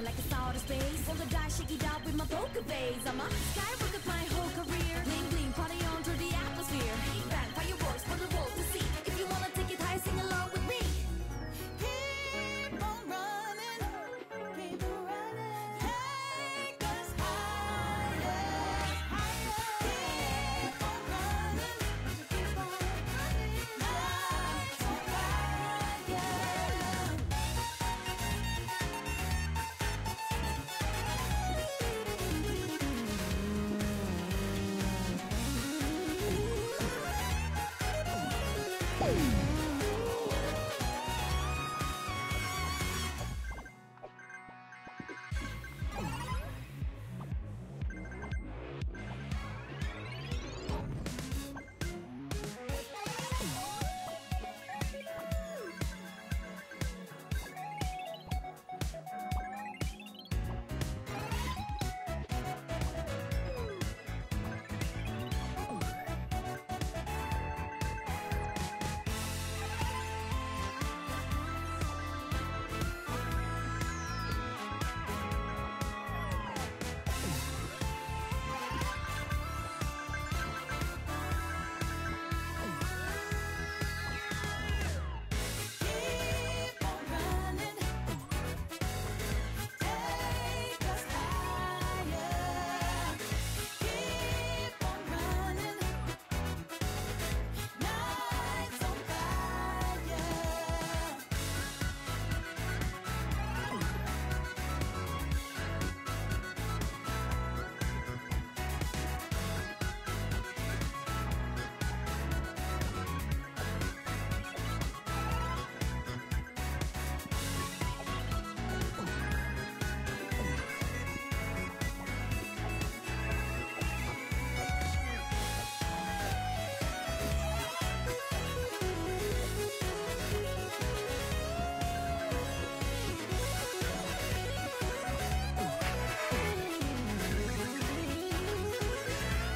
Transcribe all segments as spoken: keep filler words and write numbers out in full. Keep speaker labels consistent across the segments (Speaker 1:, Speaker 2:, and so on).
Speaker 1: shining like a star of space. Roll the dice, shake it out with my poker face. I'm a skyrocket my whole career. Bling bling, party on through the atmosphere. Big bang, fireworks for the world to see. If you wanna take it high, sing along with me. Keep on running, keep on running. Take us higher, higher. Keep on running, keep on running. Lights on fire.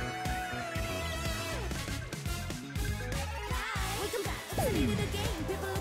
Speaker 1: Welcome back to the game, people.